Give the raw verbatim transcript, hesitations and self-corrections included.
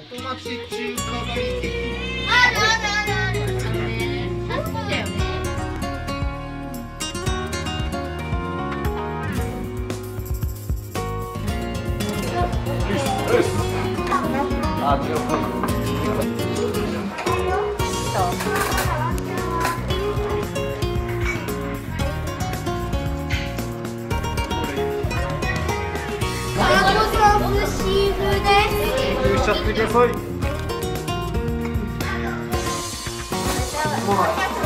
元町中華街駅。 あるあるあるある。あのね、好きだよね。 あ、手をかく。しちゃってください。